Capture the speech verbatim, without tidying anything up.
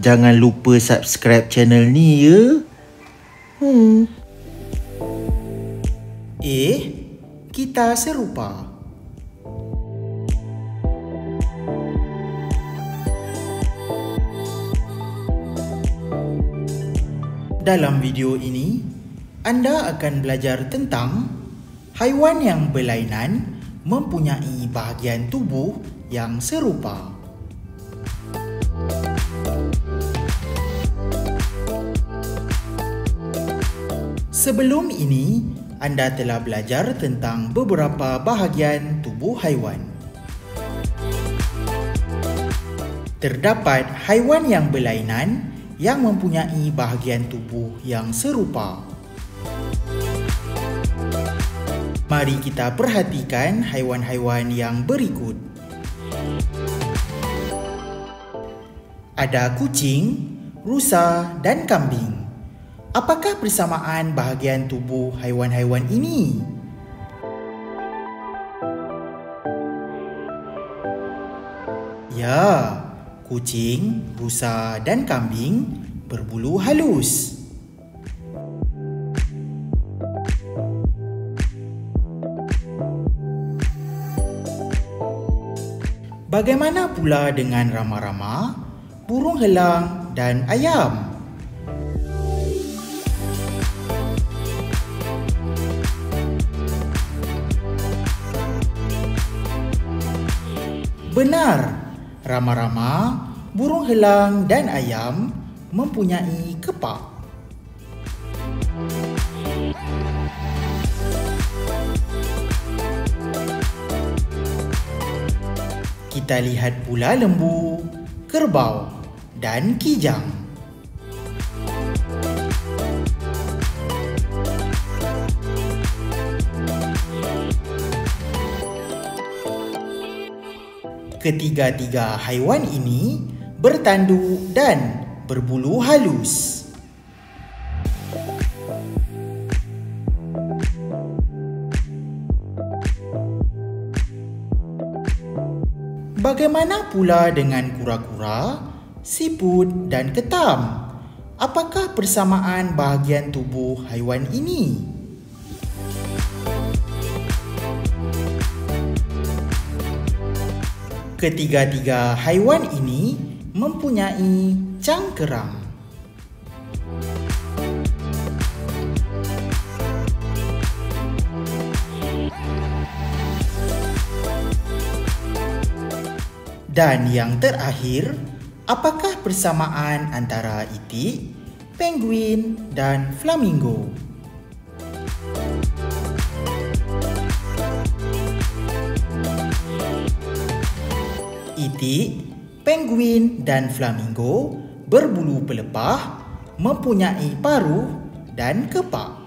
Jangan lupa subscribe channel ni ya. Hmm. Eh, kita serupa. Dalam video ini, anda akan belajar tentang haiwan yang berlainan mempunyai bahagian tubuh yang serupa. Sebelum ini, anda telah belajar tentang beberapa bahagian tubuh haiwan. Terdapat haiwan yang berlainan yang mempunyai bahagian tubuh yang serupa. Mari kita perhatikan haiwan-haiwan yang berikut. Ada kucing, rusa, dan kambing. Apakah persamaan bahagian tubuh haiwan-haiwan ini? Ya, kucing, rusa, dan kambing berbulu halus. Bagaimana pula dengan rama-rama, burung helang, dan ayam? Benar, rama-rama, burung helang, dan ayam mempunyai kepak. Kita lihat pula lembu, kerbau, dan kijang. Ketiga-tiga haiwan ini bertanduk dan berbulu halus. Bagaimana pula dengan kura-kura, siput, dan ketam? Apakah persamaan bahagian tubuh haiwan ini? Ketiga-tiga haiwan ini mempunyai cangkerang. Dan yang terakhir, apakah persamaan antara itik, penguin, dan flamingo? Itik, penguin, dan flamingo berbulu pelepah, mempunyai paruh dan kepak.